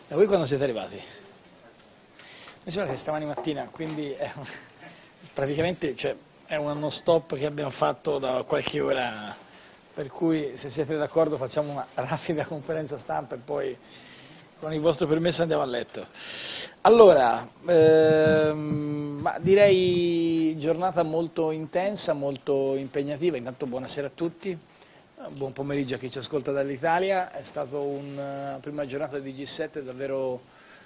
Da voi quando siete arrivati? Mi sembra che stamani mattina, quindi praticamente è un non stop che abbiamo fatto da qualche ora, per cui se siete d'accordo facciamo una rapida conferenza stampa e poi con il vostro permesso andiamo a letto. Allora, direi giornata molto intensa, molto impegnativa, intanto buonasera a tutti. Buon pomeriggio a chi ci ascolta dall'Italia, è stata una prima giornata di G7 davvero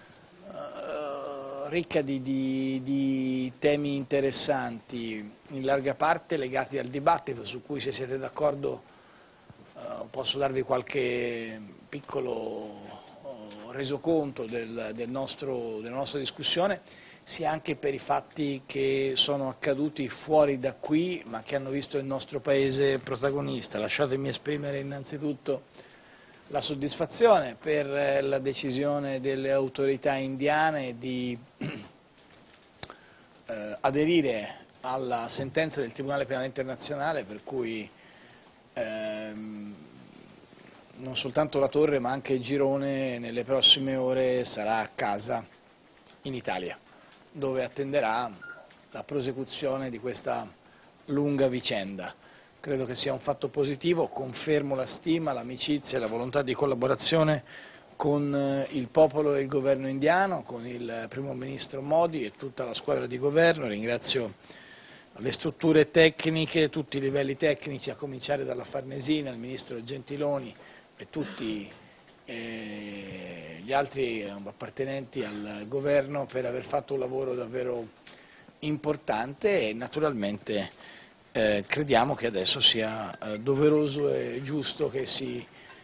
ricca di temi interessanti, in larga parte legati al dibattito su cui, se siete d'accordo, posso darvi qualche piccolo resoconto della nostra discussione, sia anche per i fatti che sono accaduti fuori da qui, ma che hanno visto il nostro Paese protagonista. Lasciatemi esprimere innanzitutto la soddisfazione per la decisione delle autorità indiane di aderire alla sentenza del Tribunale Penale Internazionale, per cui non soltanto la Torre ma anche Girone nelle prossime ore sarà a casa in Italia, dove attenderà la prosecuzione di questa lunga vicenda. Credo che sia un fatto positivo, confermo la stima, l'amicizia e la volontà di collaborazione con il popolo e il governo indiano, con il primo ministro Modi e tutta la squadra di governo. Ringrazio le strutture tecniche, tutti i livelli tecnici, a cominciare dalla Farnesina, il ministro Gentiloni e tutti gli altri appartenenti al governo per aver fatto un lavoro davvero importante, e naturalmente crediamo che adesso sia doveroso e giusto che si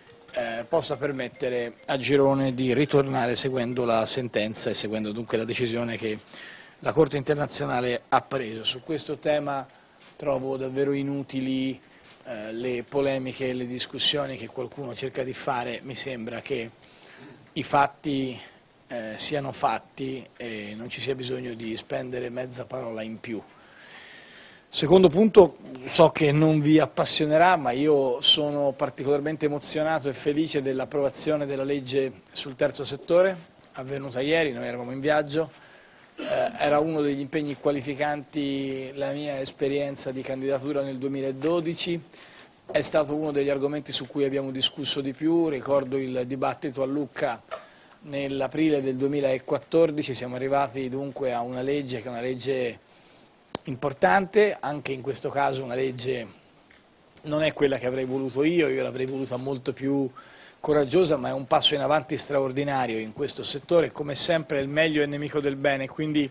possa permettere a Girone di ritornare seguendo la sentenza e seguendo dunque la decisione che la Corte internazionale ha preso. Su questo tema trovo davvero inutili le polemiche e le discussioni che qualcuno cerca di fare. Mi sembra che i fatti siano fatti e non ci sia bisogno di spendere mezza parola in più. Secondo punto, so che non vi appassionerà, ma io sono particolarmente emozionato e felice dell'approvazione della legge sul terzo settore, avvenuta ieri. Noi eravamo in viaggio, era uno degli impegni qualificanti la mia esperienza di candidatura nel 2012, è stato uno degli argomenti su cui abbiamo discusso di più. Ricordo il dibattito a Lucca nell'aprile del 2014, siamo arrivati dunque a una legge che è una legge importante, anche in questo caso una legge non è quella che avrei voluto io l'avrei voluta molto più coraggiosa, ma è un passo in avanti straordinario in questo settore. Come sempre il meglio è nemico del bene, quindi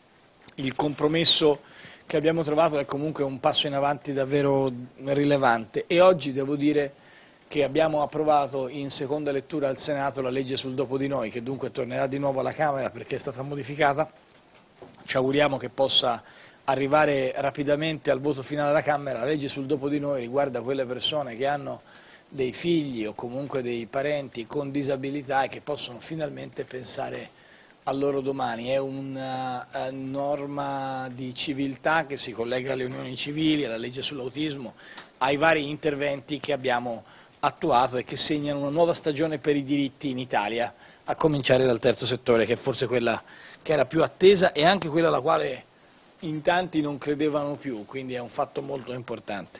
il compromesso che abbiamo trovato è comunque un passo in avanti davvero rilevante. E oggi devo dire che abbiamo approvato in seconda lettura al Senato la legge sul dopo di noi, che dunque tornerà di nuovo alla Camera perché è stata modificata. Ci auguriamo che possa arrivare rapidamente al voto finale alla Camera. La legge sul dopo di noi riguarda quelle persone che hanno dei figli o comunque dei parenti con disabilità e che possono finalmente pensare al loro domani. È una norma di civiltà che si collega alle unioni civili, alla legge sull'autismo, ai vari interventi che abbiamo attuato e che segnano una nuova stagione per i diritti in Italia, a cominciare dal terzo settore, che è forse quella che era più attesa e anche quella alla quale in tanti non credevano più, quindi è un fatto molto importante.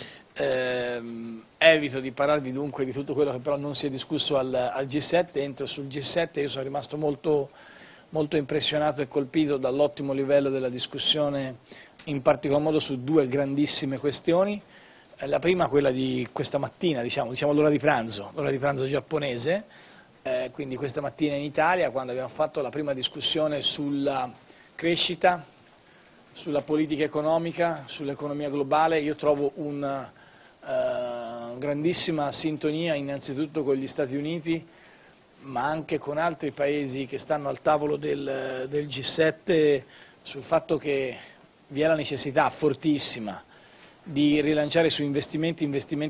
Evito di parlarvi dunque di tutto quello che però non si è discusso al G7, entro sul G7. Io sono rimasto molto impressionato e colpito dall'ottimo livello della discussione, in particolar modo su due grandissime questioni. La prima, quella di questa mattina, diciamo l'ora di pranzo giapponese, quindi questa mattina in Italia, quando abbiamo fatto la prima discussione sulla crescita, sulla politica economica, sull'economia globale. Io trovo una grandissima sintonia innanzitutto con gli Stati Uniti, ma anche con altri paesi che stanno al tavolo del G7, sul fatto che vi è la necessità fortissima di rilanciare su investimenti,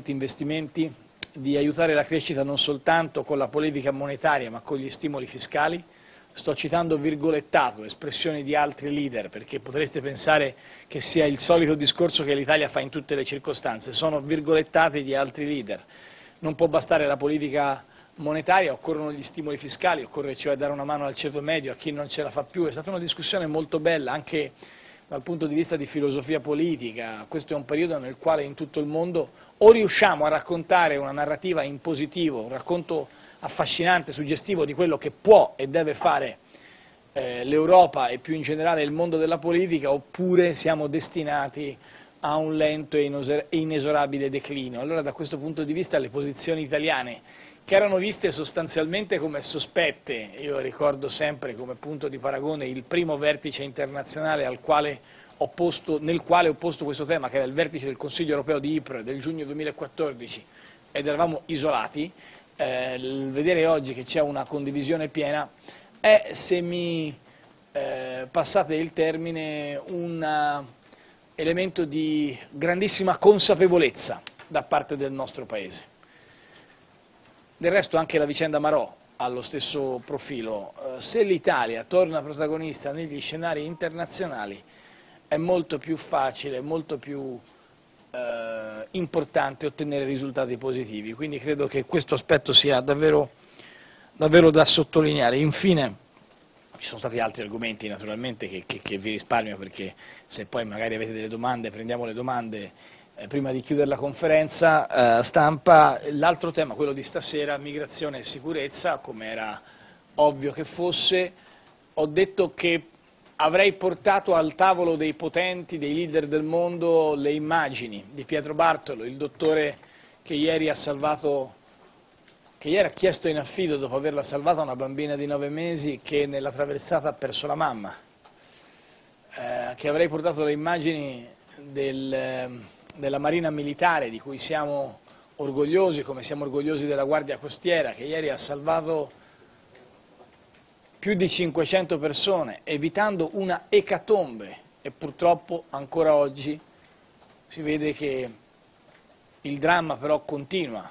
di aiutare la crescita non soltanto con la politica monetaria ma con gli stimoli fiscali. Sto citando virgolettato espressioni di altri leader, perché potreste pensare che sia il solito discorso che l'Italia fa in tutte le circostanze. Sono virgolettati di altri leader. Non può bastare la politica monetaria, occorrono gli stimoli fiscali, occorre cioè dare una mano al ceto medio, a chi non ce la fa più. È stata una discussione molto bella anche dal punto di vista di filosofia politica. Questo è un periodo nel quale in tutto il mondo o riusciamo a raccontare una narrativa in positivo, un racconto affascinante, suggestivo di quello che può e deve fare l'Europa e più in generale il mondo della politica, oppure siamo destinati a un lento e inesorabile declino. Allora da questo punto di vista le posizioni italiane, che erano viste sostanzialmente come sospette, io ricordo sempre come punto di paragone il primo vertice internazionale nel quale ho posto questo tema, che era il vertice del Consiglio europeo di Ypres del giugno 2014, ed eravamo isolati. Il vedere oggi che c'è una condivisione piena è, se mi passate il termine, un elemento di grandissima consapevolezza da parte del nostro Paese. Del resto anche la vicenda Marò ha lo stesso profilo. Se l'Italia torna protagonista negli scenari internazionali è molto più facile, molto più importante ottenere risultati positivi, quindi credo che questo aspetto sia davvero da sottolineare. Infine, ci sono stati altri argomenti naturalmente che vi risparmio, perché se poi magari avete delle domande prendiamo le domande prima di chiudere la conferenza stampa. L'altro tema, quello di stasera, migrazione e sicurezza, come era ovvio che fosse. Ho detto che avrei portato al tavolo dei potenti, dei leader del mondo, le immagini di Pietro Bartolo, il dottore che ieri ha chiesto in affido, dopo averla salvata, una bambina di 9 mesi che nella traversata ha perso la mamma, che avrei portato le immagini della Marina Militare, di cui siamo orgogliosi, come siamo orgogliosi della Guardia Costiera, che ieri ha salvato più di 500 persone, evitando una ecatombe, e purtroppo ancora oggi si vede che il dramma però continua.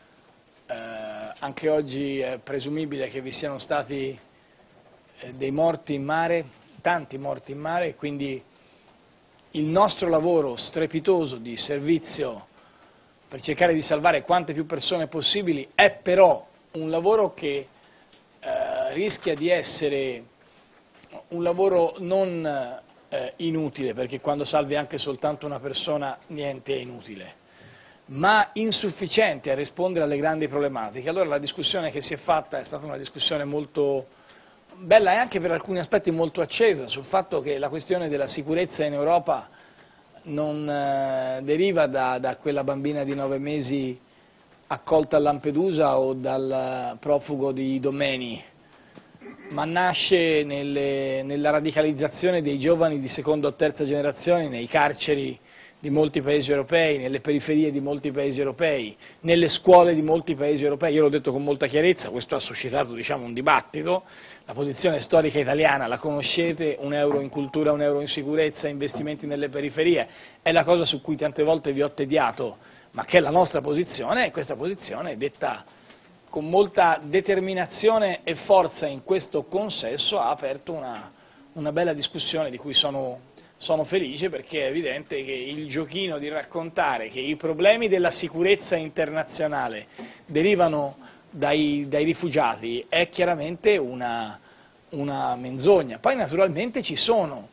Anche oggi è presumibile che vi siano stati dei morti in mare, tanti morti in mare, e quindi il nostro lavoro strepitoso di servizio per cercare di salvare quante più persone possibili è però un lavoro che rischia di essere un lavoro non inutile, perché quando salvi anche soltanto una persona niente è inutile, ma insufficiente a rispondere alle grandi problematiche. Allora la discussione che si è fatta è stata una discussione molto bella e anche per alcuni aspetti molto accesa sul fatto che la questione della sicurezza in Europa non deriva da quella bambina di 9 mesi accolta a Lampedusa o dal profugo di Idomeni, ma nasce nella radicalizzazione dei giovani di seconda o terza generazione nei carceri di molti paesi europei, nelle periferie di molti paesi europei, nelle scuole di molti paesi europei. Io l'ho detto con molta chiarezza, questo ha suscitato un dibattito. La posizione storica italiana la conoscete: 1 euro in cultura, 1 euro in sicurezza, investimenti nelle periferie, è la cosa su cui tante volte vi ho tediato, ma che è la nostra posizione, e questa posizione è detta con molta determinazione e forza in questo consesso ha aperto una bella discussione di cui sono felice, perché è evidente che il giochino di raccontare che i problemi della sicurezza internazionale derivano dai rifugiati è chiaramente una menzogna. Poi naturalmente ci sono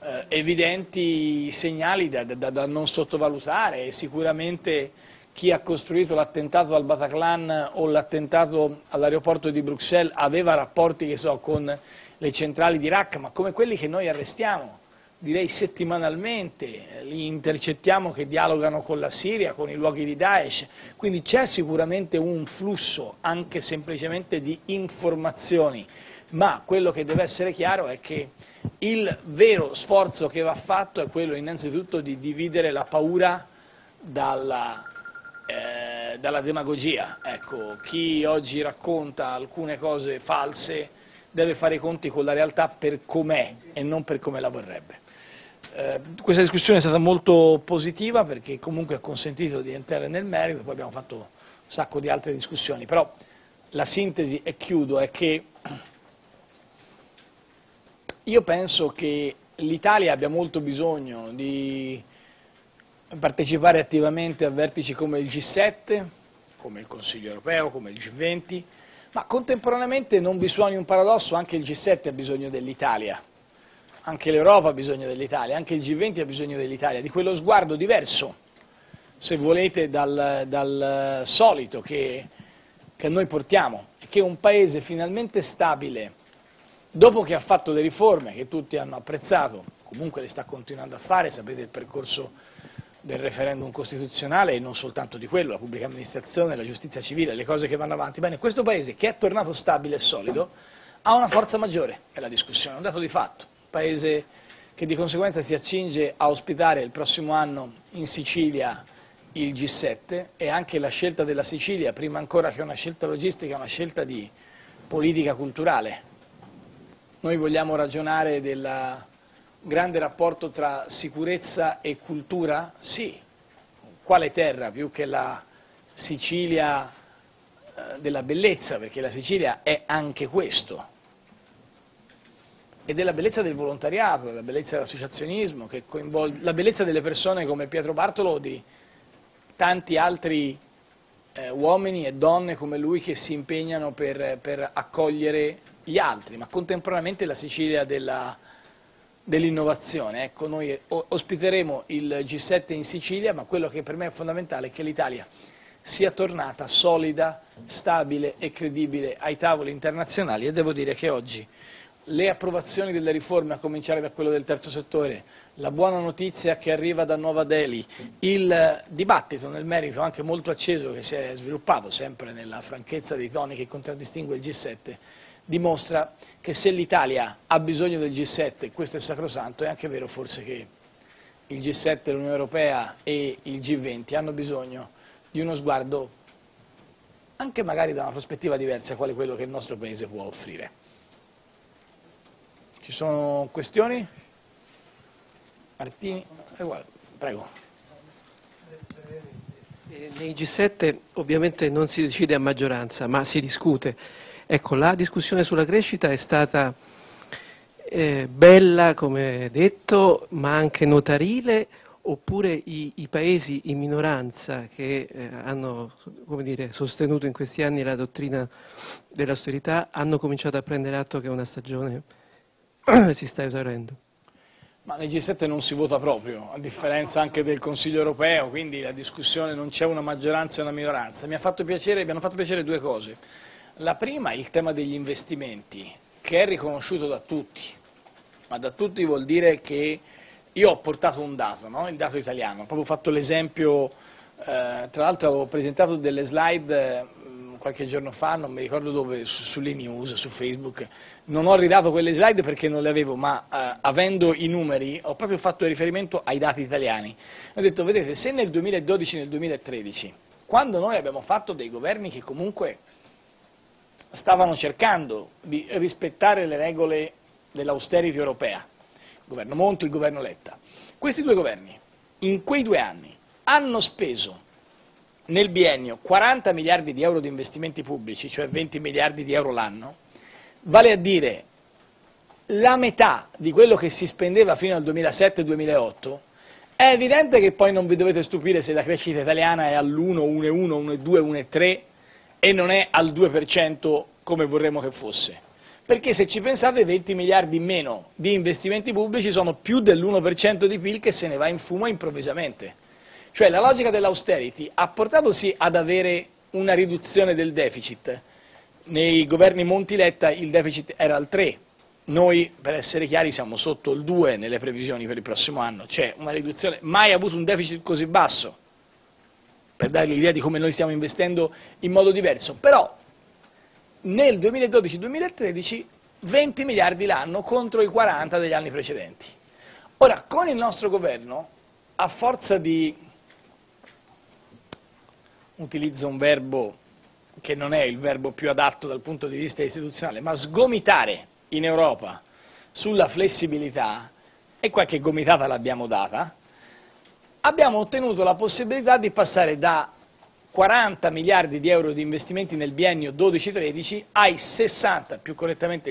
evidenti segnali da non sottovalutare, e sicuramente chi ha costruito l'attentato al Bataclan o l'attentato all'aeroporto di Bruxelles aveva rapporti, con le centrali di Iraq, ma come quelli che noi arrestiamo, direi settimanalmente, li intercettiamo che dialogano con la Siria, con i luoghi di Daesh, quindi c'è sicuramente un flusso anche semplicemente di informazioni, ma quello che deve essere chiaro è che il vero sforzo che va fatto è quello innanzitutto di dividere la paura dalla demagogia. Ecco, chi oggi racconta alcune cose false deve fare i conti con la realtà per com'è e non per come la vorrebbe. Questa discussione è stata molto positiva, perché comunque ha consentito di entrare nel merito, poi abbiamo fatto un sacco di altre discussioni, però la sintesi, e chiudo, è che io penso che l'Italia abbia molto bisogno di partecipare attivamente a vertici come il G7, come il Consiglio europeo, come il G20, ma contemporaneamente non vi suoni un paradosso, anche il G7 ha bisogno dell'Italia, anche l'Europa ha bisogno dell'Italia, anche il G20 ha bisogno dell'Italia, di quello sguardo diverso, se volete, dal solito che noi portiamo, che un paese finalmente stabile, dopo che ha fatto le riforme che tutti hanno apprezzato, comunque le sta continuando a fare, sapete il percorso del referendum costituzionale e non soltanto di quello, la pubblica amministrazione, la giustizia civile, le cose che vanno avanti. Bene, questo paese che è tornato stabile e solido ha una forza maggiore nella discussione, è un dato di fatto, un paese che di conseguenza si accinge a ospitare il prossimo anno in Sicilia il G7 e anche la scelta della Sicilia, prima ancora che una scelta logistica, è una scelta di politica culturale. Noi vogliamo ragionare del grande rapporto tra sicurezza e cultura? Sì. Quale terra più che la Sicilia della bellezza, perché la Sicilia è anche questo, e della bellezza del volontariato, della bellezza dell'associazionismo, che coinvolge la bellezza delle persone come Pietro Bartolo o di tanti altri uomini e donne come lui che si impegnano per accogliere gli altri, ma contemporaneamente la Sicilia dell'innovazione. Ecco, noi ospiteremo il G7 in Sicilia, ma quello che per me è fondamentale è che l'Italia sia tornata solida, stabile e credibile ai tavoli internazionali, e devo dire che oggi le approvazioni delle riforme, a cominciare da quello del terzo settore, la buona notizia che arriva da Nuova Delhi, il dibattito nel merito anche molto acceso che si è sviluppato sempre nella franchezza dei toni che contraddistingue il G7, dimostra che se l'Italia ha bisogno del G7, questo è sacrosanto, è anche vero forse che il G7, l'Unione Europea e il G20 hanno bisogno di uno sguardo anche magari da una prospettiva diversa, quale quello che il nostro Paese può offrire. Ci sono questioni? Martini? Prego. Nei G7 ovviamente non si decide a maggioranza, ma si discute. Ecco, la discussione sulla crescita è stata bella, come detto, ma anche notarile, oppure i paesi in minoranza che hanno, come dire, sostenuto in questi anni la dottrina dell'austerità hanno cominciato a prendere atto che una stagione si sta esaurendo? Ma nel G7 non si vota proprio, a differenza anche del Consiglio europeo, quindi la discussione non c'è una maggioranza e una minoranza. Mi hanno fatto piacere due cose. La prima è il tema degli investimenti, che è riconosciuto da tutti, ma da tutti vuol dire che io ho portato un dato, no? Il dato italiano, ho proprio fatto l'esempio, tra l'altro avevo presentato delle slide qualche giorno fa, non mi ricordo dove, sulle news, su Facebook, non ho ridato quelle slide perché non le avevo, ma avendo i numeri ho proprio fatto riferimento ai dati italiani. Ho detto, vedete, se nel 2012 e nel 2013, quando noi abbiamo fatto dei governi che comunque stavano cercando di rispettare le regole dell'austerity europea, il governo Monti e il governo Letta, questi due governi in quei 2 anni hanno speso nel biennio 40 miliardi di euro di investimenti pubblici, cioè 20 miliardi di euro l'anno, vale a dire la metà di quello che si spendeva fino al 2007-2008, è evidente che poi non vi dovete stupire se la crescita italiana è all'1, 1,1, 1,2, 1,3 e non è al 2% come vorremmo che fosse. Perché se ci pensate 20 miliardi in meno di investimenti pubblici sono più dell'1% di PIL che se ne va in fumo improvvisamente. Cioè la logica dell'austerity ha portato sì ad avere una riduzione del deficit. Nei governi Monti-Letta il deficit era al 3, noi per essere chiari siamo sotto il 2 nelle previsioni per il prossimo anno, c'è una riduzione, mai avuto un deficit così basso, per darvi l'idea di come noi stiamo investendo in modo diverso, però nel 2012-2013 20 miliardi l'anno contro i 40 degli anni precedenti. Ora, con il nostro governo, a forza di, utilizzo un verbo che non è il verbo più adatto dal punto di vista istituzionale, ma sgomitare in Europa sulla flessibilità, e qualche gomitata l'abbiamo data, abbiamo ottenuto la possibilità di passare da 40 miliardi di euro di investimenti nel biennio 12-13 ai 60, più correttamente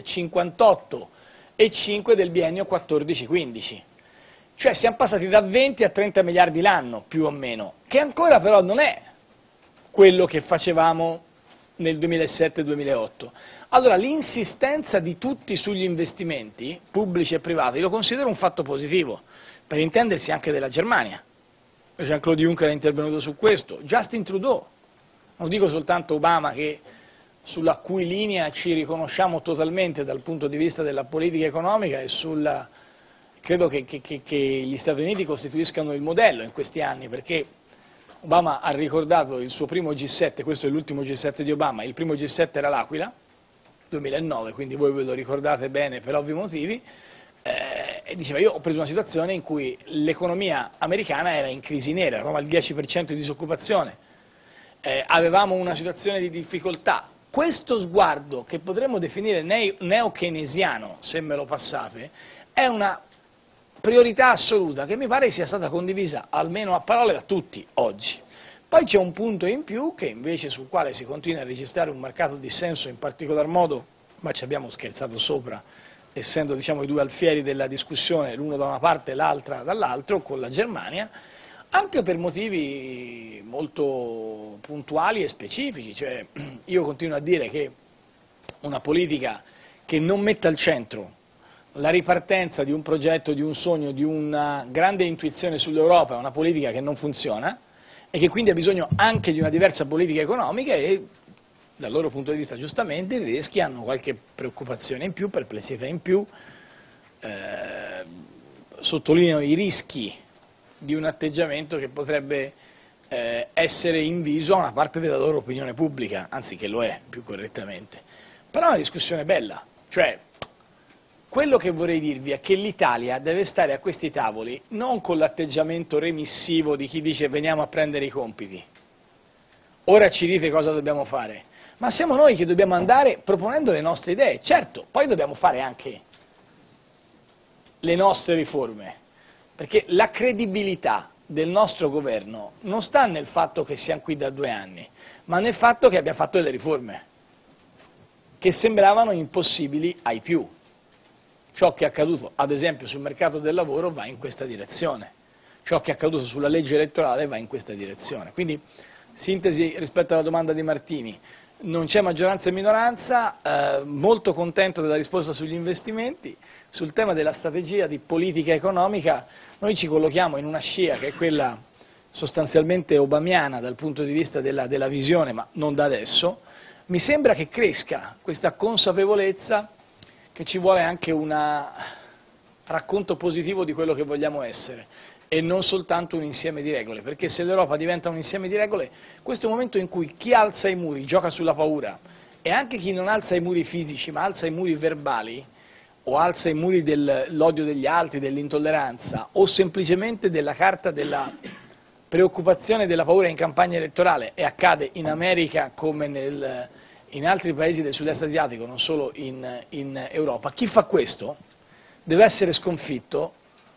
58,5 del biennio 14-15. Cioè siamo passati da 20 a 30 miliardi l'anno, più o meno, che ancora però non è quello che facevamo nel 2007-2008. Allora l'insistenza di tutti sugli investimenti pubblici e privati lo considero un fatto positivo, per intendersi anche della Germania. Jean-Claude Juncker è intervenuto su questo, Justin Trudeau, non dico soltanto Obama, sulla cui linea ci riconosciamo totalmente dal punto di vista della politica economica e credo che gli Stati Uniti costituiscano il modello in questi anni, perché Obama ha ricordato il suo primo G7, questo è l'ultimo G7 di Obama, il primo G7 era l'Aquila, 2009, quindi voi ve lo ricordate bene per ovvi motivi, e diceva io ho preso una situazione in cui l'economia americana era in crisi nera, eravamo al 10% di disoccupazione, avevamo una situazione di difficoltà. Questo sguardo, che potremmo definire neo-keynesiano, se me lo passate, è una priorità assoluta che mi pare sia stata condivisa almeno a parole da tutti oggi. Poi c'è un punto in più che invece sul quale si continua a registrare un marcato dissenso, in particolar modo, ma ci abbiamo scherzato sopra, essendo diciamo, i due alfieri della discussione, l'uno da una parte e l'altra dall'altro, con la Germania, anche per motivi molto puntuali e specifici. Cioè, io continuo a dire che una politica che non metta al centro la ripartenza di un progetto, di un sogno, di una grande intuizione sull'Europa è una politica che non funziona e che quindi ha bisogno anche di una diversa politica economica e dal loro punto di vista giustamente i tedeschi hanno qualche preoccupazione in più, perplessità in più, sottolineano i rischi di un atteggiamento che potrebbe essere inviso a una parte della loro opinione pubblica, anzi che lo è più correttamente. Però è una discussione bella, cioè quello che vorrei dirvi è che l'Italia deve stare a questi tavoli non con l'atteggiamento remissivo di chi dice veniamo a prendere i compiti, ora ci dite cosa dobbiamo fare, ma siamo noi che dobbiamo andare proponendo le nostre idee. Certo, poi dobbiamo fare anche le nostre riforme, perché la credibilità del nostro governo non sta nel fatto che siamo qui da 2 anni, ma nel fatto che abbia fatto delle riforme che sembravano impossibili ai più. Ciò che è accaduto, ad esempio, sul mercato del lavoro va in questa direzione, ciò che è accaduto sulla legge elettorale va in questa direzione. Quindi, sintesi rispetto alla domanda di Martini, non c'è maggioranza e minoranza, molto contento della risposta sugli investimenti. Sul tema della strategia di politica economica noi ci collochiamo in una scia che è quella sostanzialmente obamiana dal punto di vista della visione, ma non da adesso. Mi sembra che cresca questa consapevolezza che ci vuole anche un racconto positivo di quello che vogliamo essere e non soltanto un insieme di regole, perché se l'Europa diventa un insieme di regole, questo è un momento in cui chi alza i muri gioca sulla paura e anche chi non alza i muri fisici ma alza i muri verbali o alza i muri dell'odio degli altri, dell'intolleranza o semplicemente della carta della preoccupazione e della paura in campagna elettorale, e accade in America come in altri paesi del sud-est asiatico, non solo in Europa, chi fa questo deve essere sconfitto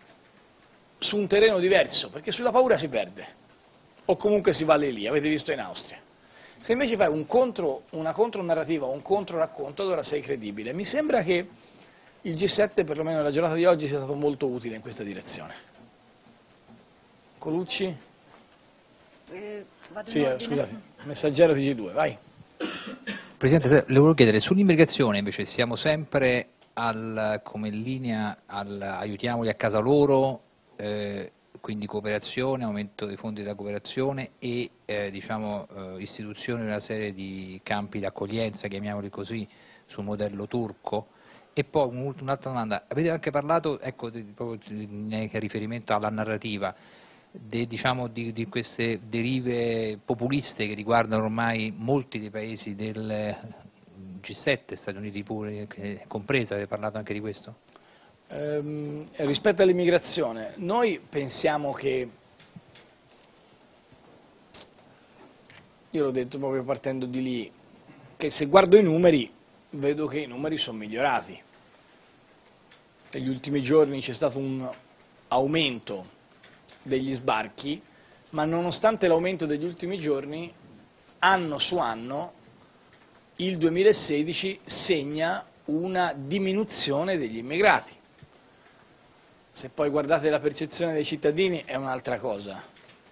su un terreno diverso, perché sulla paura si perde, o comunque si va lì, avete visto in Austria. Se invece fai una contronarrativa o un controracconto, allora sei credibile. Mi sembra che il G7, perlomeno nella giornata di oggi, sia stato molto utile in questa direzione. Colucci? Sì, scusate, messaggero TG2, vai. Presidente, le volevo chiedere, sull'immigrazione invece siamo sempre come linea aiutiamoli a casa loro, quindi cooperazione, aumento dei fondi della cooperazione e istituzione di una serie di campi d'accoglienza, chiamiamoli così, sul modello turco. E poi un'altra domanda, avete anche parlato, ecco, proprio in riferimento alla narrativa, di queste derive populiste che riguardano ormai molti dei paesi del G7, Stati Uniti pure compresa, avete parlato anche di questo? Rispetto all'immigrazione, noi pensiamo che, io l'ho detto proprio partendo di lì, che se guardo i numeri, vedo che i numeri sono migliorati. Negli ultimi giorni c'è stato un aumento degli sbarchi, ma nonostante l'aumento degli ultimi giorni, anno su anno, il 2016 segna una diminuzione degli immigrati. Se poi guardate la percezione dei cittadini è un'altra cosa.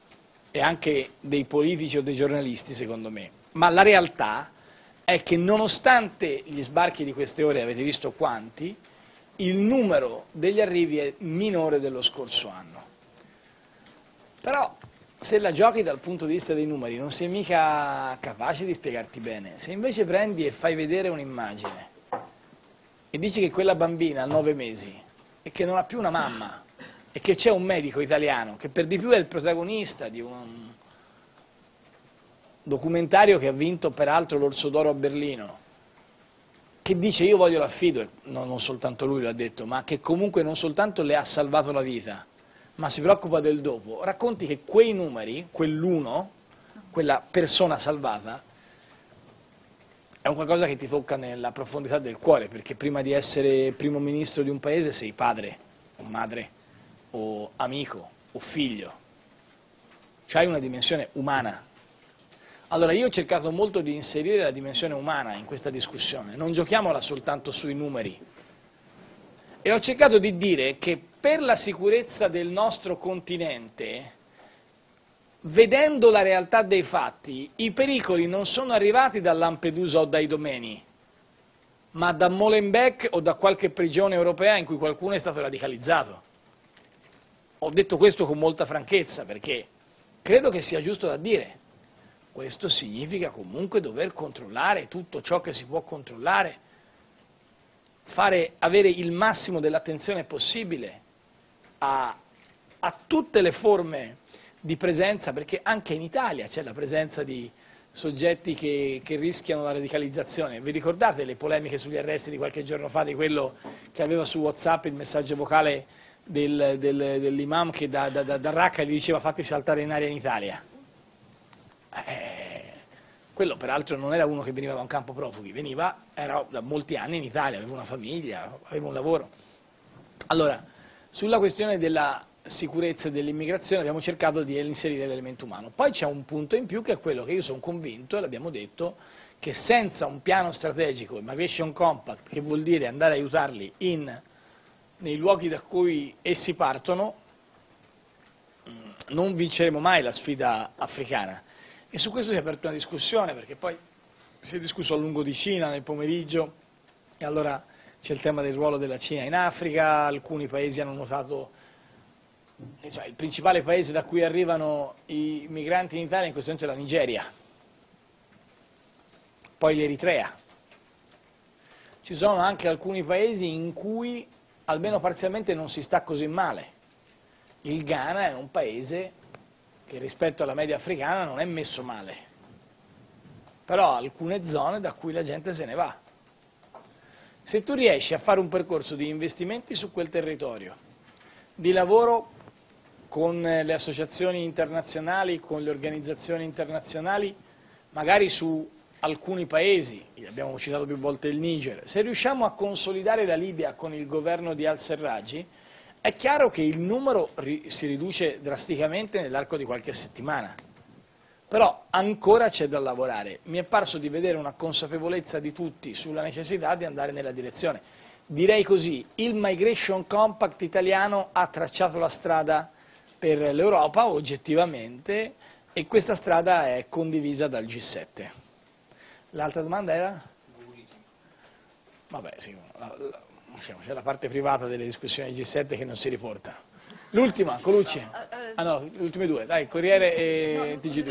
e anche dei politici o dei giornalisti, secondo me, ma la realtà è che nonostante gli sbarchi di queste ore, avete visto quanti, il numero degli arrivi è minore dello scorso anno. Però se la giochi dal punto di vista dei numeri non sei mica capace di spiegarti bene. Se invece prendi e fai vedere un'immagine e dici che quella bambina ha 9 mesi e che non ha più una mamma e che c'è un medico italiano che per di più è il protagonista di un documentario che ha vinto peraltro l'Orso d'Oro a Berlino, che dice io voglio l'affido, e non soltanto lui l'ha detto, ma che comunque non soltanto le ha salvato la vita, ma si preoccupa del dopo, racconti che quei numeri, quell'uno, quella persona salvata, è un qualcosa che ti tocca nella profondità del cuore, perché prima di essere primo ministro di un paese sei padre, o madre, o amico, o figlio. C'hai una dimensione umana. Allora io ho cercato molto di inserire la dimensione umana in questa discussione, non giochiamola soltanto sui numeri. E ho cercato di dire che per la sicurezza del nostro continente, vedendo la realtà dei fatti, i pericoli non sono arrivati da Lampedusa o da Idomeni, ma da Molenbeek o da qualche prigione europea in cui qualcuno è stato radicalizzato. Ho detto questo con molta franchezza perché credo che sia giusto da dire. Questo significa comunque dover controllare tutto ciò che si può controllare, avere il massimo dell'attenzione possibile a tutte le forme di presenza, perché anche in Italia c'è la presenza di soggetti che rischiano la radicalizzazione. Vi ricordate le polemiche sugli arresti di qualche giorno fa di quello che aveva su WhatsApp il messaggio vocale dell'imam che da Raqqa gli diceva fatti saltare in aria in Italia? Quello peraltro non era uno che veniva da un campo profughi, era da molti anni in Italia, aveva una famiglia, aveva un lavoro. Allora, sulla questione della sicurezza e dell'immigrazione abbiamo cercato di inserire l'elemento umano. Poi c'è un punto in più che è quello che io sono convinto, e l'abbiamo detto, che senza un piano strategico, Migration Compact, che vuol dire andare a aiutarli nei luoghi da cui essi partono, non vinceremo mai la sfida africana. E su questo si è aperta una discussione, perché poi si è discusso a lungo di Cina nel pomeriggio, e allora c'è il tema del ruolo della Cina in Africa, alcuni paesi hanno notato, il principale paese da cui arrivano i migranti in Italia in questo momento è la Nigeria, poi l'Eritrea. Ci sono anche alcuni paesi in cui almeno parzialmente non si sta così male. Il Ghana è un paese che rispetto alla media africana non è messo male, però ha alcune zone da cui la gente se ne va. Se tu riesci a fare un percorso di investimenti su quel territorio, di lavoro con le associazioni internazionali, con le organizzazioni internazionali, magari su alcuni paesi, abbiamo citato più volte il Niger, se riusciamo a consolidare la Libia con il governo di al-Serraj, è chiaro che il numero si riduce drasticamente nell'arco di qualche settimana, però ancora c'è da lavorare. Mi è parso di vedere una consapevolezza di tutti sulla necessità di andare nella direzione. Direi così, il Migration Compact italiano ha tracciato la strada per l'Europa oggettivamente e questa strada è condivisa dal G7. L'altra domanda era? Vabbè, sì, c'è la parte privata delle discussioni G7 che non si riporta. L'ultima, Colucci. Ah no, le ultime due, dai, Corriere e TG2.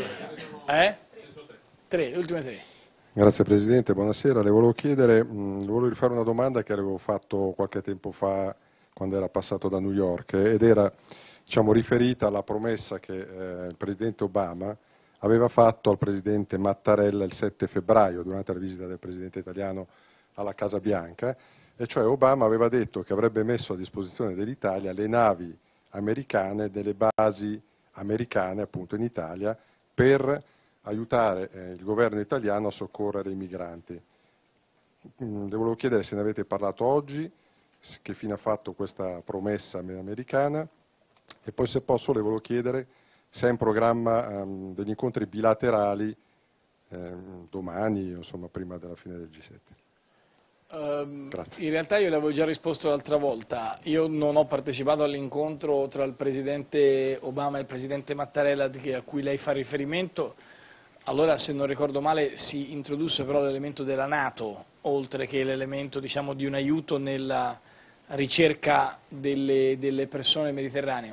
Le ultime tre. Grazie Presidente, buonasera. Le volevo rifare una domanda che avevo fatto qualche tempo fa quando era passato da New York ed era riferita alla promessa che il Presidente Obama aveva fatto al Presidente Mattarella il 7 febbraio durante la visita del Presidente italiano alla Casa Bianca, e cioè Obama aveva detto che avrebbe messo a disposizione dell'Italia le navi americane delle basi americane appunto in Italia per aiutare il governo italiano a soccorrere i migranti. Le volevo chiedere se ne avete parlato oggi, che fine ha fatto questa promessa americana, e poi se posso le volevo chiedere se è in programma degli incontri bilaterali domani, insomma prima della fine del G7. Grazie. In realtà io le avevo già risposto l'altra volta, io non ho partecipato all'incontro tra il Presidente Obama e il Presidente Mattarella a cui lei fa riferimento, allora se non ricordo male si introdusse però l'elemento della Nato, oltre che l'elemento diciamo, di un aiuto nella ricerca delle persone nel Mediterraneo.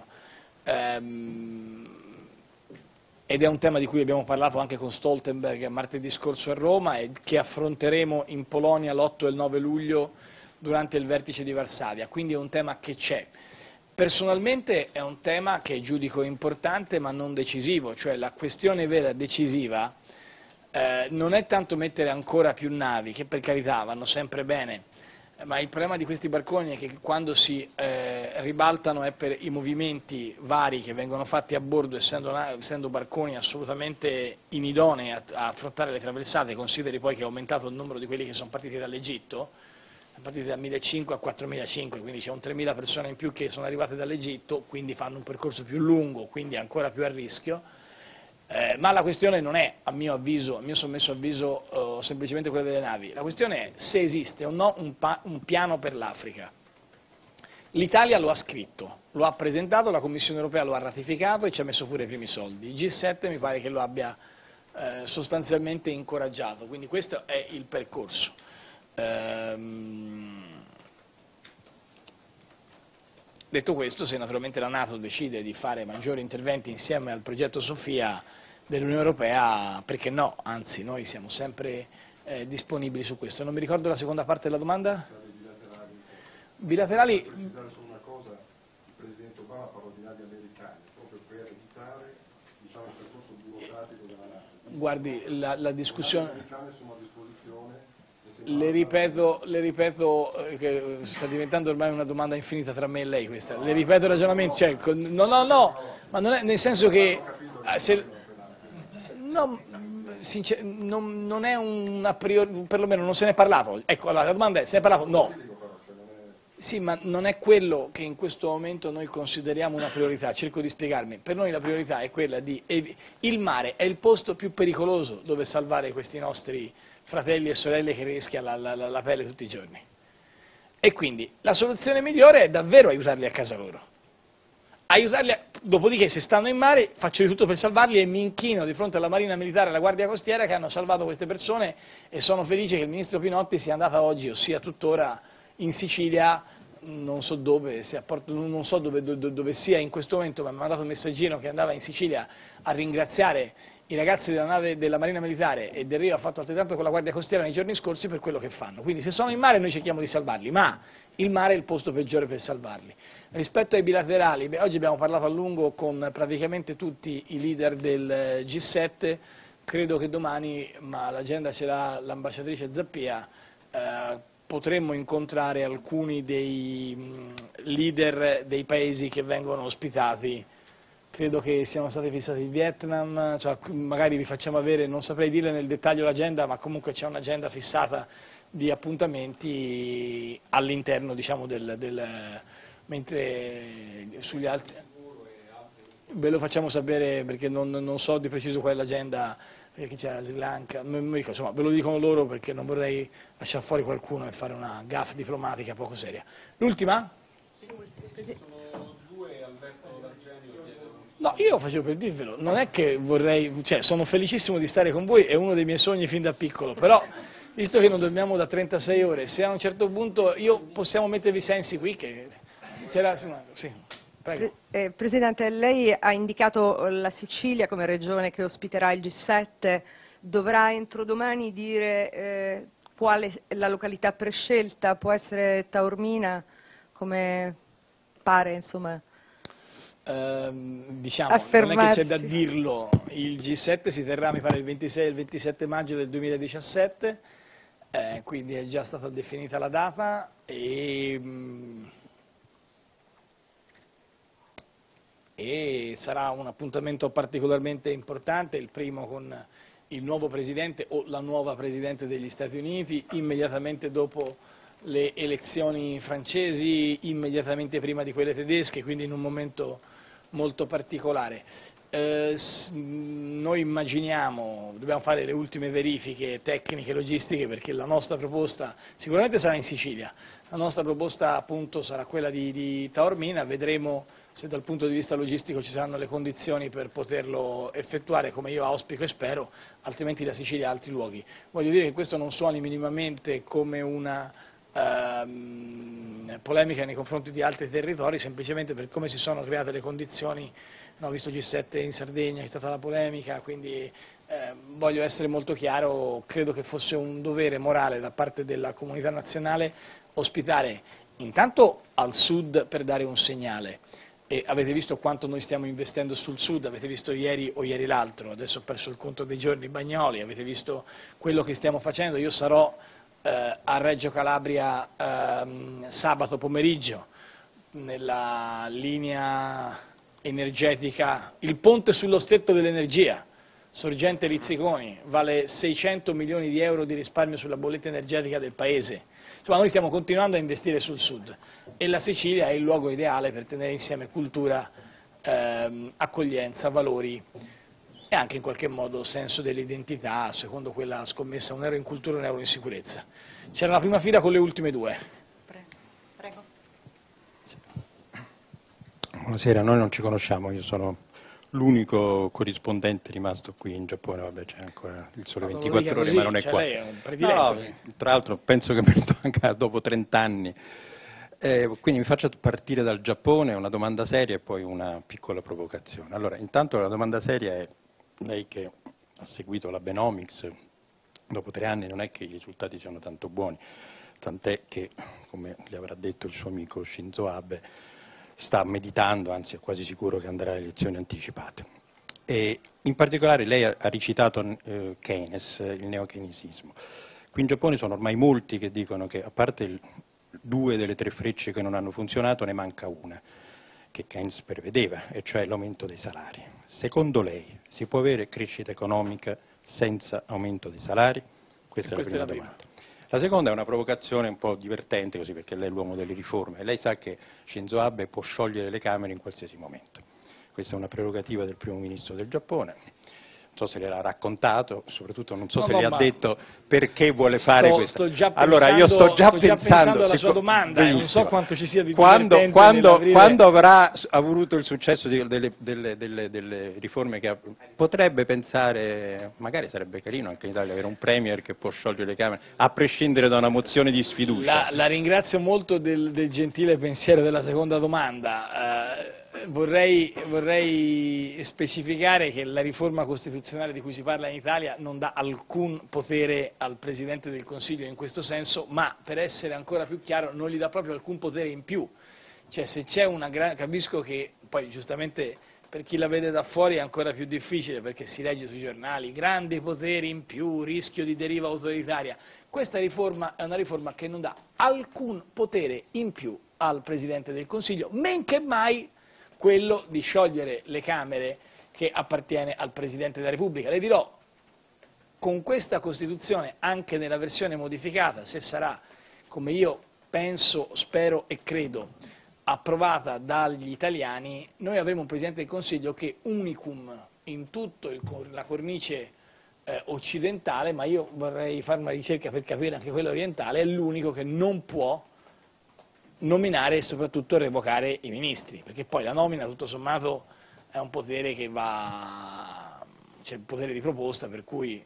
Ed è un tema di cui abbiamo parlato anche con Stoltenberg martedì scorso a Roma e che affronteremo in Polonia l'8 e il 9 luglio durante il vertice di Varsavia, quindi è un tema che c'è. Personalmente è un tema che giudico importante ma non decisivo, cioè la questione vera decisiva non è tanto mettere ancora più navi, che per carità vanno sempre bene, ma il problema di questi barconi è che quando si ribaltano è per i movimenti vari che vengono fatti a bordo, essendo barconi assolutamente inidonei a affrontare le traversate. Consideri poi che è aumentato il numero di quelli che sono partiti dall'Egitto, sono partiti da 1.500 a 4.500, quindi c'è un 3.000 persone in più che sono arrivate dall'Egitto, quindi fanno un percorso più lungo, quindi ancora più a rischio. Ma la questione non è, a mio sommesso avviso, semplicemente quella delle navi. La questione è se esiste o no un piano per l'Africa. L'Italia lo ha scritto, lo ha presentato, la Commissione europea lo ha ratificato e ci ha messo pure i primi soldi. Il G7 mi pare che lo abbia sostanzialmente incoraggiato, quindi questo è il percorso. Detto questo, se naturalmente la Nato decide di fare maggiori interventi insieme al progetto Sofia dell'Unione Europea, perché no? Anzi, noi siamo sempre disponibili su questo. Non mi ricordo la seconda parte della domanda? Bilaterali. Per precisare solo una cosa, il Presidente Obama parlò di navi americane, proprio per evitare diciamo, il percorso burocratico della Nato. Guardi, la discussione. Le navi americane sono a disposizione. Le ripeto che sta diventando ormai una domanda infinita tra me e lei questa. Le ripeto il ragionamento, cioè, no, ma non è, nel senso che non è una priorità, perlomeno non se ne è parlato. Ecco, la domanda è, se ne è parlato? No. Sì, ma non è quello che in questo momento noi consideriamo una priorità, cerco di spiegarmi. Per noi la priorità è quella di... Il mare è il posto più pericoloso dove salvare questi nostri fratelli e sorelle che rischiano la pelle tutti i giorni. E quindi la soluzione migliore è davvero aiutarli a casa loro. Dopodiché se stanno in mare faccio di tutto per salvarli e mi inchino di fronte alla Marina Militare e alla Guardia Costiera che hanno salvato queste persone e sono felice che il Ministro Pinotti sia andata oggi, ossia tuttora in Sicilia, non so dove, non so dove sia in questo momento, ma mi ha mandato un messaggino che andava in Sicilia a ringraziare i ragazzi della nave della Marina Militare e del Rio ha fatto altrettanto con la Guardia Costiera nei giorni scorsi per quello che fanno. Quindi se sono in mare noi cerchiamo di salvarli, ma il mare è il posto peggiore per salvarli. Rispetto ai bilaterali, oggi abbiamo parlato a lungo con praticamente tutti i leader del G7, credo che domani, ma l'agenda ce l'ha l'ambasciatrice Zappia, potremmo incontrare alcuni dei leader dei paesi che vengono ospitati. Credo che siano stati fissati il Vietnam, cioè magari vi facciamo avere, non saprei dire nel dettaglio l'agenda, ma comunque c'è un'agenda fissata di appuntamenti all'interno, diciamo, mentre sugli altri ve lo facciamo sapere perché non so di preciso qual è l'agenda, perché c'è la Sri Lanka, insomma ve lo dicono loro perché non vorrei lasciare fuori qualcuno e fare una gaffe diplomatica poco seria. L'ultima? No, io facevo per dirvelo, non è che vorrei, cioè sono felicissimo di stare con voi, è uno dei miei sogni fin da piccolo, però visto che non dormiamo da 36 ore, se a un certo punto possiamo mettervi sensi qui, che c'era, sì, prego. Presidente, lei ha indicato la Sicilia come regione che ospiterà il G7, dovrà entro domani dire quale è la località prescelta, può essere Taormina, come pare, insomma? Diciamo, non è che c'è da dirlo, il G7 si terrà mi pare il 26 e il 27 maggio del 2017, quindi è già stata definita la data e sarà un appuntamento particolarmente importante, il primo con il nuovo Presidente o la nuova Presidente degli Stati Uniti, immediatamente dopo le elezioni francesi, immediatamente prima di quelle tedesche, quindi in un momento molto particolare. noi immaginiamo, dobbiamo fare le ultime verifiche tecniche e logistiche, perché la nostra proposta sicuramente sarà in Sicilia, la nostra proposta appunto sarà quella di Taormina, vedremo se dal punto di vista logistico ci saranno le condizioni per poterlo effettuare come io auspico e spero, altrimenti la Sicilia ha altri luoghi. Voglio dire che questo non suoni minimamente come una polemica nei confronti di altri territori, semplicemente per come si sono create le condizioni. Ho visto G7 in Sardegna, c'è stata la polemica, quindi voglio essere molto chiaro, credo che fosse un dovere morale da parte della comunità nazionale ospitare intanto al sud per dare un segnale. E avete visto quanto noi stiamo investendo sul sud, avete visto ieri o ieri l'altro, adesso ho perso il conto dei giorni, Bagnoli, avete visto quello che stiamo facendo, io sarò a Reggio Calabria sabato pomeriggio nella linea energetica, il ponte sullo stretto dell'energia, Sorgente Rizziconi, vale 600 milioni di euro di risparmio sulla bolletta energetica del Paese. Insomma, noi stiamo continuando a investire sul sud e la Sicilia è il luogo ideale per tenere insieme cultura, accoglienza, valori e anche in qualche modo senso dell'identità, secondo quella scommessa, un euro in cultura e un euro in sicurezza. C'era la prima fila con le ultime due. Prego. Buonasera, noi non ci conosciamo, io sono l'unico corrispondente rimasto qui in Giappone, vabbè c'è ancora il Sole 24 Ore, ma non è qua. Lei è un prediletto. No, tra l'altro penso che me ne sto anche dopo 30 anni. Quindi mi faccio partire dal Giappone, una domanda seria e poi una piccola provocazione. Allora, intanto la domanda seria è, lei che ha seguito la Benomics, dopo 3 anni non è che i risultati siano tanto buoni, tant'è che, come gli avrà detto il suo amico Shinzo Abe, sta meditando, anzi è quasi sicuro che andrà a elezioni anticipate. E in particolare lei ha ricitato Keynes, il neokeynesismo. Qui in Giappone sono ormai molti che dicono che a parte 2 delle 3 frecce che non hanno funzionato ne manca una, che Keynes prevedeva, e cioè l'aumento dei salari. Secondo lei si può avere crescita economica senza aumento dei salari? Questa è la prima domanda. La seconda è una provocazione un po' divertente, così, perché lei è l'uomo delle riforme, e lei sa che Shinzo Abe può sciogliere le Camere in qualsiasi momento. Questa è una prerogativa del primo ministro del Giappone. Non so se gliel'ha raccontato, soprattutto non so se le ha detto perché vuole fare questo. Allora io sto già pensando alla sua domanda, e non so quanto ci sia di quando avrà avuto il successo delle riforme che potrebbe pensare, magari sarebbe carino anche in Italia avere un premier che può sciogliere le Camere, a prescindere da una mozione di sfiducia. La ringrazio molto del gentile pensiero della seconda domanda. Vorrei specificare che la riforma costituzionale di cui si parla in Italia non dà alcun potere al Presidente del Consiglio in questo senso, ma per essere ancora più chiaro non gli dà proprio alcun potere in più. Cioè, se c'è capisco che poi giustamente per chi la vede da fuori è ancora più difficile perché si legge sui giornali grandi poteri in più, rischio di deriva autoritaria. Questa riforma è una riforma che non dà alcun potere in più al Presidente del Consiglio, men che mai quello di sciogliere le Camere che appartiene al Presidente della Repubblica. Le dirò, con questa Costituzione, anche nella versione modificata, se sarà, come io penso, spero e credo, approvata dagli italiani, noi avremo un Presidente del Consiglio che unicum in tutta la cornice occidentale, ma io vorrei fare una ricerca per capire anche quella orientale, è l'unico che non può nominare e soprattutto revocare i ministri, perché poi la nomina tutto sommato è un potere che c'è il potere di proposta, per cui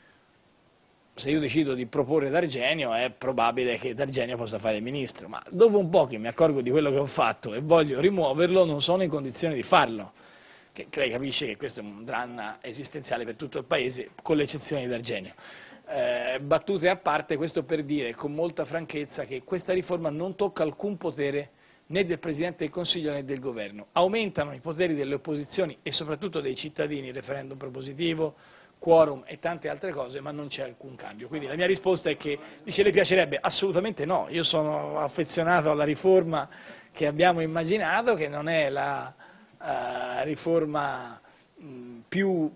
se io decido di proporre D'Argenio è probabile che D'Argenio possa fare il ministro, ma dopo un po' che mi accorgo di quello che ho fatto e voglio rimuoverlo non sono in condizione di farlo, che lei capisce che questo è un dramma esistenziale per tutto il Paese, con l'eccezione di D'Argenio. Battute a parte, questo per dire con molta franchezza che questa riforma non tocca alcun potere né del Presidente del Consiglio né del Governo, aumentano i poteri delle opposizioni e soprattutto dei cittadini, il referendum propositivo, quorum e tante altre cose, ma non c'è alcun cambio. Quindi la mia risposta è che, dice, le piacerebbe? Assolutamente no, io sono affezionato alla riforma che abbiamo immaginato, che non è la riforma più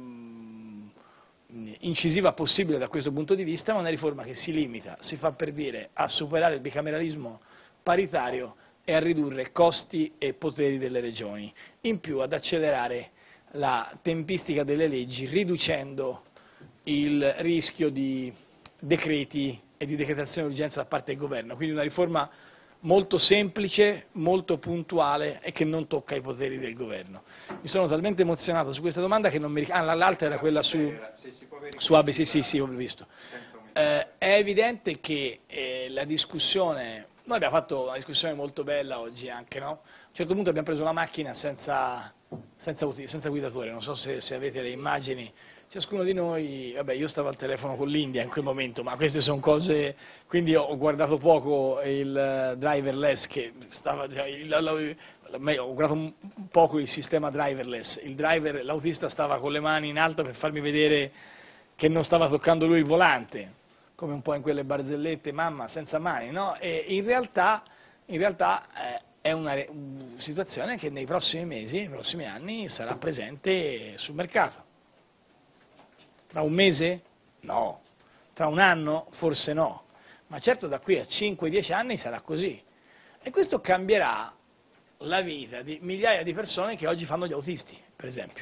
incisiva possibile da questo punto di vista, ma una riforma che si limita, si fa per dire, a superare il bicameralismo paritario e a ridurre costi e poteri delle regioni, in più ad accelerare la tempistica delle leggi, riducendo il rischio di decreti e di decretazione d'urgenza da parte del governo. Quindi una riforma molto semplice, molto puntuale e che non tocca i poteri del governo. Mi sono talmente emozionato su questa domanda che non mi ricordo. L'altra era quella su ABC, sì, ho visto. È evidente che la discussione, noi abbiamo fatto una discussione molto bella oggi anche, no? A un certo punto abbiamo preso la macchina senza guidatore, non so se avete le immagini. Ciascuno di noi, vabbè, io stavo al telefono con l'India in quel momento, ma queste sono cose, quindi ho guardato poco il driverless, che stava, ho guardato poco il sistema driverless, l'autista stava con le mani in alto per farmi vedere che non stava toccando lui il volante, come un po' in quelle barzellette, mamma senza mani, no? E in realtà è una situazione che nei prossimi mesi, nei prossimi anni sarà presente sul mercato. Tra un mese? No. Tra un anno? Forse no. Ma certo da qui a 5-10 anni sarà così. E questo cambierà la vita di migliaia di persone che oggi fanno gli autisti, per esempio.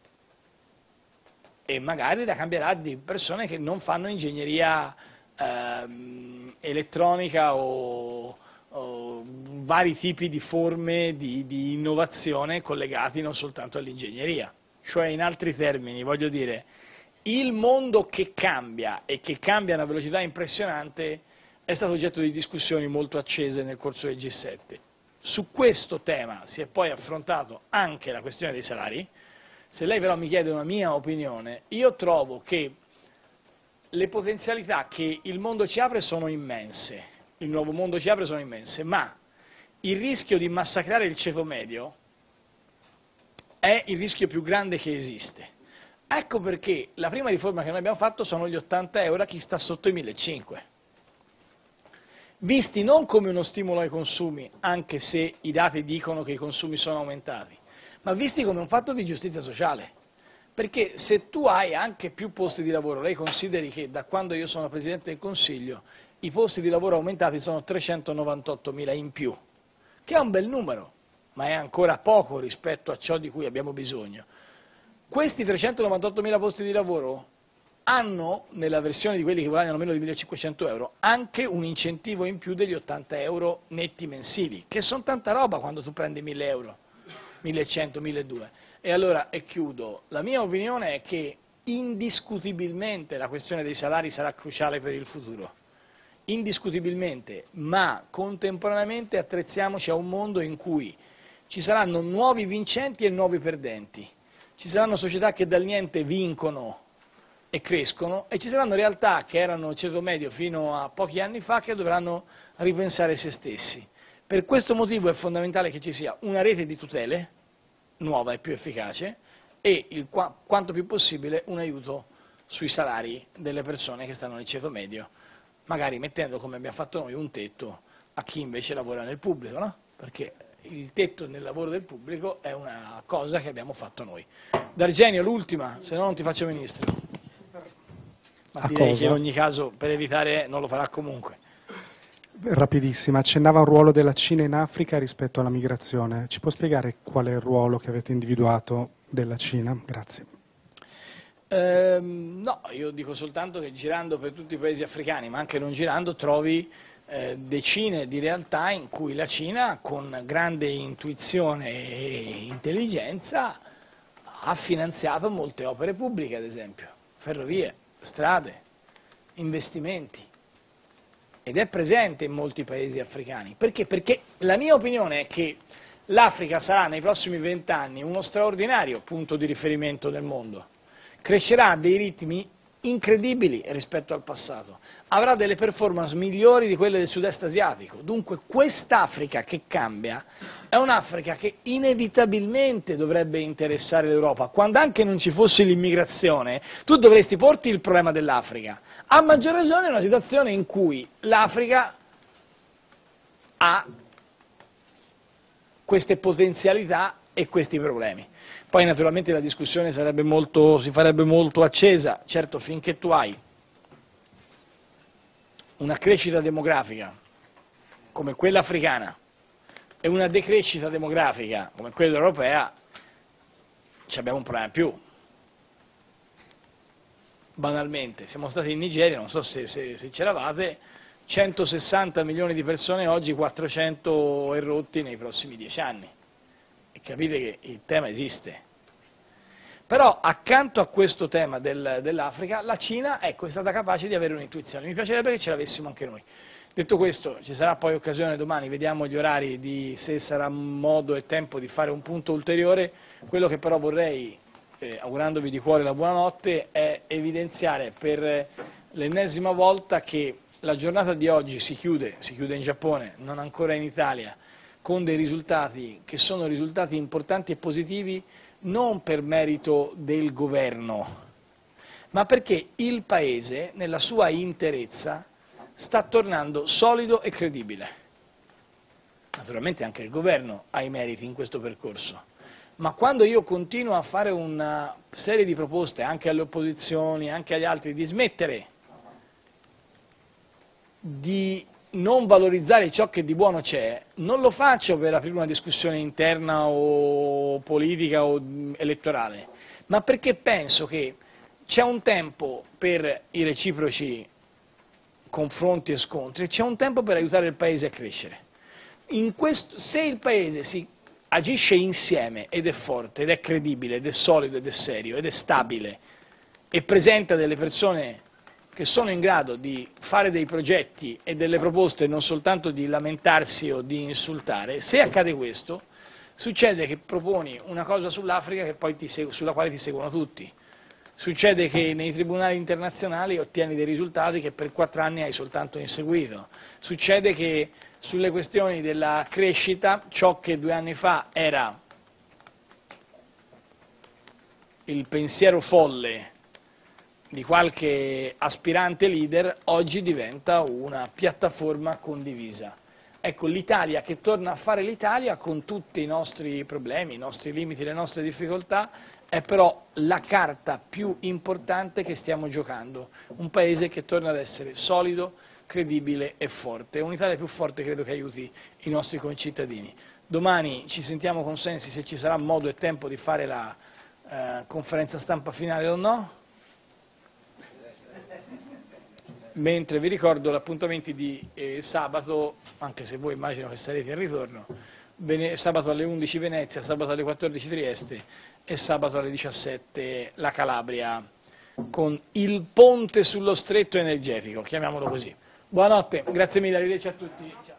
E magari la cambierà di persone che non fanno ingegneria elettronica o vari tipi di forme di innovazione collegati non soltanto all'ingegneria. Cioè, in altri termini, voglio dire, il mondo che cambia e che cambia a una velocità impressionante è stato oggetto di discussioni molto accese nel corso del G7. Su questo tema si è poi affrontato anche la questione dei salari. Se lei però mi chiede una mia opinione, io trovo che le potenzialità che il mondo ci apre sono immense, il nuovo mondo ci apre sono immense, ma il rischio di massacrare il ceto medio è il rischio più grande che esiste. Ecco perché la prima riforma che noi abbiamo fatto sono gli 80 euro a chi sta sotto i 1.500, visti non come uno stimolo ai consumi, anche se i dati dicono che i consumi sono aumentati, ma visti come un fatto di giustizia sociale. Perché se tu hai anche più posti di lavoro, lei consideri che da quando io sono Presidente del Consiglio i posti di lavoro aumentati sono 398.000 in più, che è un bel numero, ma è ancora poco rispetto a ciò di cui abbiamo bisogno. Questi 398.000 posti di lavoro hanno, nella versione di quelli che guadagnano meno di 1.500 euro, anche un incentivo in più degli 80 euro netti mensili, che sono tanta roba quando tu prendi 1.000 euro, 1.100, 1.200. E allora, e chiudo, la mia opinione è che indiscutibilmente la questione dei salari sarà cruciale per il futuro, indiscutibilmente, ma contemporaneamente attrezziamoci a un mondo in cui ci saranno nuovi vincenti e nuovi perdenti. Ci saranno società che dal niente vincono e crescono e ci saranno realtà che erano ceto medio fino a pochi anni fa che dovranno ripensare se stessi. Per questo motivo è fondamentale che ci sia una rete di tutele nuova e più efficace e quanto più possibile un aiuto sui salari delle persone che stanno nel ceto medio, magari mettendo, come abbiamo fatto noi, un tetto a chi invece lavora nel pubblico, no? Perché il tetto nel lavoro del pubblico è una cosa che abbiamo fatto noi. D'Argenio, l'ultima, se no non ti faccio ministro. Ma direi che in ogni caso, per evitare, non lo farà comunque. Rapidissima, accennava un ruolo della Cina in Africa rispetto alla migrazione. Ci può spiegare qual è il ruolo che avete individuato della Cina? Grazie. No, io dico soltanto che girando per tutti i paesi africani, ma anche non girando, trovi decine di realtà in cui la Cina, con grande intuizione e intelligenza, ha finanziato molte opere pubbliche, ad esempio, ferrovie, strade, investimenti, ed è presente in molti paesi africani. Perché? Perché la mia opinione è che l'Africa sarà nei prossimi 20 anni uno straordinario punto di riferimento nel mondo, crescerà a dei ritmi incredibili rispetto al passato, avrà delle performance migliori di quelle del sud-est asiatico. Dunque quest'Africa che cambia è un'Africa che inevitabilmente dovrebbe interessare l'Europa. Quando anche non ci fosse l'immigrazione, tu dovresti porti il problema dell'Africa. A maggior ragione in una situazione in cui l'Africa ha queste potenzialità e questi problemi. Poi naturalmente la discussione si farebbe molto accesa, certo finché tu hai una crescita demografica come quella africana e una decrescita demografica come quella europea, abbiamo un problema in più. Banalmente, siamo stati in Nigeria, non so se c'eravate, 160 milioni di persone oggi, 400 e rotti nei prossimi 10 anni. E capite che il tema esiste. Però accanto a questo tema dell'Africa, la Cina, ecco, è stata capace di avere un'intuizione. Mi piacerebbe che ce l'avessimo anche noi. Detto questo, ci sarà poi occasione domani, vediamo gli orari, se sarà modo e tempo di fare un punto ulteriore. Quello che però vorrei, augurandovi di cuore la buonanotte, è evidenziare per l'ennesima volta che la giornata di oggi si chiude in Giappone, non ancora in Italia, con dei risultati che sono risultati importanti e positivi, non per merito del governo, ma perché il Paese, nella sua interezza, sta tornando solido e credibile. Naturalmente anche il governo ha i meriti in questo percorso, ma quando io continuo a fare una serie di proposte anche alle opposizioni, anche agli altri, di smettere di non valorizzare ciò che di buono c'è, non lo faccio per aprire una discussione interna o politica o elettorale, ma perché penso che c'è un tempo per i reciproci confronti e scontri, c'è un tempo per aiutare il Paese a crescere. Se il Paese si agisce insieme ed è forte, ed è credibile, ed è solido, ed è serio, ed è stabile, e presenta delle persone che sono in grado di fare dei progetti e delle proposte, non soltanto di lamentarsi o di insultare, se accade questo, succede che proponi una cosa sull'Africa che poi sulla quale ti seguono tutti. Succede che nei tribunali internazionali ottieni dei risultati che per 4 anni hai soltanto inseguito. Succede che sulle questioni della crescita, ciò che 2 anni fa era il pensiero folle di qualche aspirante leader, oggi diventa una piattaforma condivisa. Ecco, l'Italia che torna a fare l'Italia con tutti i nostri problemi, i nostri limiti, le nostre difficoltà, è però la carta più importante che stiamo giocando. Un Paese che torna ad essere solido, credibile e forte. Un'Italia più forte credo che aiuti i nostri concittadini. Domani ci sentiamo con Sensi se ci sarà modo e tempo di fare la conferenza stampa finale o no. Mentre vi ricordo gli appuntamenti di sabato, anche se voi immagino che sarete in ritorno, sabato alle 11 Venezia, sabato alle 14 Trieste e sabato alle 17 la Calabria, con il ponte sullo stretto energetico, chiamiamolo così. Buonanotte, grazie mille, arrivederci a tutti.